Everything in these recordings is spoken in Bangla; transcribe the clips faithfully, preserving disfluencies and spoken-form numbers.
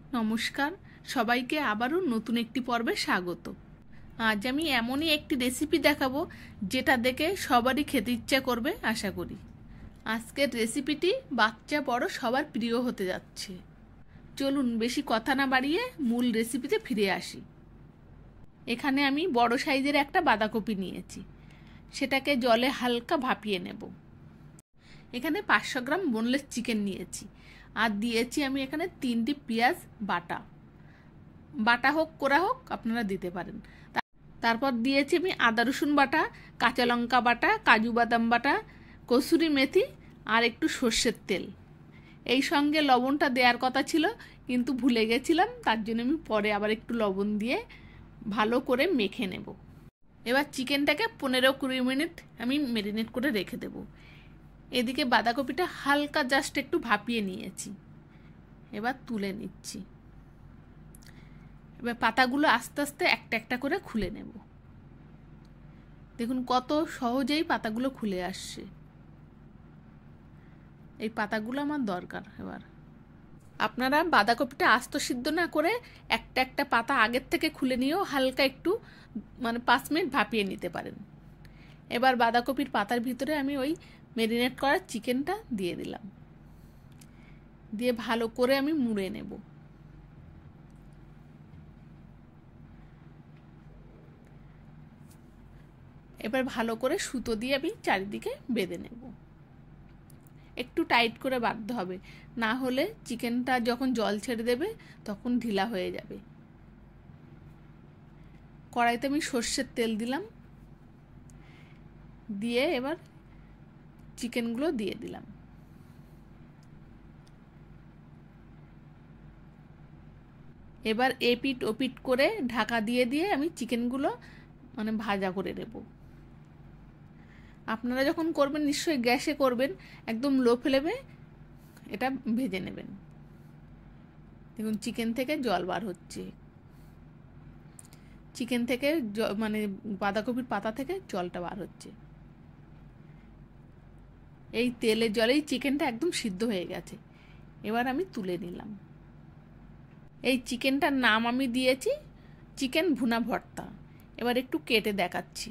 নমস্কার, সবাইকে আবারও নতুন একটি পর্বে স্বাগত। আজ আমি এমনই একটি রেসিপি দেখাবো যেটা দেখে সবারই খেতে ইচ্ছা করবে আশা করি। আজকের রেসিপিটি বাচ্চা বড় সবার প্রিয় হতে যাচ্ছে। চলুন বেশি কথা না বাড়িয়ে মূল রেসিপিতে ফিরে আসি। এখানে আমি বড় সাইজের একটা বাঁধাকপি নিয়েছি, সেটাকে জলে হালকা ভাপিয়ে নেব। এখানে পাঁচশো গ্রাম বোনলেস চিকেন নিয়েছি, আর দিয়েছি আমি এখানে তিনটি পেঁয়াজ বাটা বাটা হোক করা হোক আপনারা দিতে পারেন। তারপর দিয়েছি আমি আদা রসুন বাটা, কাঁচা লঙ্কা বাটা, কাজু বাদাম বাটা, কসুরি মেথি আর একটু সর্ষের তেল। এই সঙ্গে লবণটা দেওয়ার কথা ছিল কিন্তু ভুলে গেছিলাম, তার জন্য আমি পরে আবার একটু লবণ দিয়ে ভালো করে মেখে নেব। এবার চিকেনটাকে পনেরো কুড়ি মিনিট আমি ম্যারিনেট করে রেখে দেব। এদিকে বাঁধাকপিটা হালকা জাস্ট একটু ভাপিয়ে নিয়েছি, এবার তুলে নিচ্ছি। এবার পাতাগুলো আস্তে আস্তে একটা একটা করে খুলে নেব। দেখুন কত সহজেই পাতাগুলো খুলে আসছে। এই পাতাগুলো আমার দরকার। এবার আপনারা বাঁধাকপিটা আস্ত সিদ্ধ না করে একটা একটা পাতা আগের থেকে খুলে নিয়েও হালকা একটু মানে পাঁচ মিনিট ভাপিয়ে নিতে পারেন। এবার বাঁধাকপির পাতার ভিতরে আমি ওই ম্যারিনেট করা চিকেনটা দিয়ে দিলাম, দিয়ে ভালো করে আমি মুড়ে নেব। এবার ভালো করে সুতো দিয়ে আমি চারিদিকে বেঁধে নেব। একটু টাইট করে বাঁধতে হবে, না হলে চিকেনটা যখন জল ছেড়ে দেবে তখন ঢিলা হয়ে যাবে। কড়াইতে আমি সর্ষের তেল দিলাম, দিয়ে এবার চিকেনগুলো দিয়ে দিলাম। এবার এপিট ওপিট করে ঢাকা দিয়ে দিয়ে আমি চিকেনগুলো মানে ভাজা করে নেব। আপনারা যখন করবেন নিশ্চয়ই গ্যাসে করবেন, একদম লো ফ্লেমে এটা ভেজে নেবেন। দেখুন চিকেন থেকে জল বার হচ্ছে, চিকেন থেকে মানে বাঁধাকপির পাতা থেকে জলটা বার হচ্ছে। এই তেলের জলেই চিকেনটা একদম সিদ্ধ হয়ে গেছে। এবার আমি তুলে নিলাম। এই চিকেনটার নাম আমি দিয়েছি চিকেন ভুনা ভর্তা। এবার একটু কেটে দেখাচ্ছি।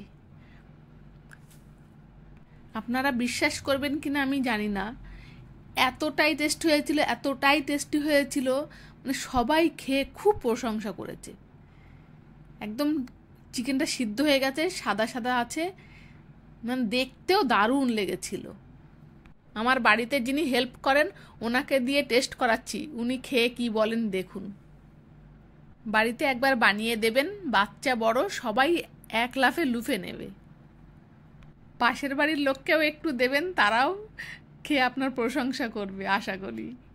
আপনারা বিশ্বাস করবেন কিনা আমি জানি না, এতটাই টেস্ট হয়েছিল, এতটাই টেস্টি হয়েছিল, মানে সবাই খেয়ে খুব প্রশংসা করেছে। একদম চিকেনটা সিদ্ধ হয়ে গেছে, সাদা সাদা আছে, মানে দেখতেও দারুণ লেগেছিল। আমার বাড়িতে যিনি হেল্প করেন ওনাকে দিয়ে টেস্ট করাচ্ছি, উনি খেয়ে কি বলেন দেখুন। বাড়িতে একবার বানিয়ে দেবেন, বাচ্চা বড় সবাই এক লাফে লুফে নেবে। পাশের বাড়ির লোককেও একটু দেবেন, তারাও খেয়ে আপনার প্রশংসা করবে আশা করি।